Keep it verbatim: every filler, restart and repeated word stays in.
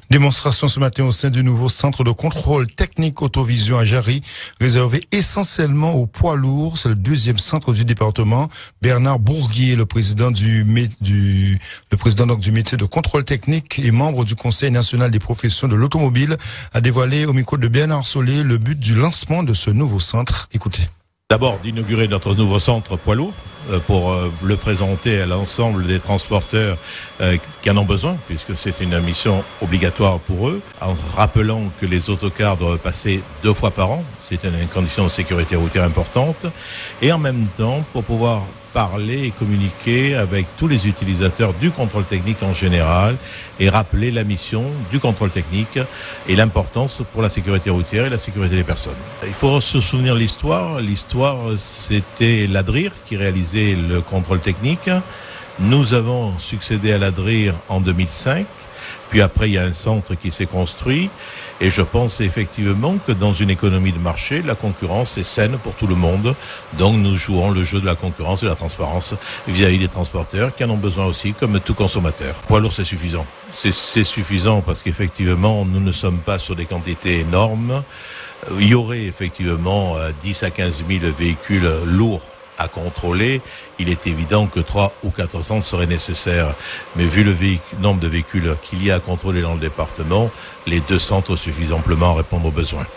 Démonstration ce matin au sein du nouveau centre de contrôle technique Autovision à Jarry, réservé essentiellement aux poids lourds. C'est le deuxième centre du département. Bernard Bourguier, le président du, du, le président donc du métier de contrôle technique et membre du Conseil national des professions de l'automobile, a dévoilé au micro de Bernard Solé le but du lancement de ce nouveau centre. Écoutez. D'abord, d'inaugurer notre nouveau centre poids lourd euh, pour euh, le présenter à l'ensemble des transporteurs euh, qui en ont besoin, puisque c'est une mission obligatoire pour eux, en rappelant que les autocars doivent passer deux fois par an. C'est une condition de sécurité routière importante. Et en même temps, pour pouvoir parler et communiquer avec tous les utilisateurs du contrôle technique en général et rappeler la mission du contrôle technique et l'importance pour la sécurité routière et la sécurité des personnes. Il faut se souvenir de l'histoire. L'histoire, c'était l'ADRIR qui réalisait le contrôle technique. Nous avons succédé à l'ADRIR en deux mille cinq. Puis après, il y a un centre qui s'est construit. Et je pense effectivement que dans une économie de marché, la concurrence est saine pour tout le monde. Donc nous jouons le jeu de la concurrence et de la transparence vis-à-vis des transporteurs qui en ont besoin aussi, comme tout consommateur. Poids lourd, c'est suffisant. C'est, c'est suffisant parce qu'effectivement, nous ne sommes pas sur des quantités énormes. Il y aurait effectivement dix à quinze mille véhicules lourds à contrôler. Il est évident que trois ou quatre cents seraient nécessaires. Mais vu le véhicule, nombre de véhicules qu'il y a à contrôler dans le département, les deux centres suffisent amplement à répondre aux besoins.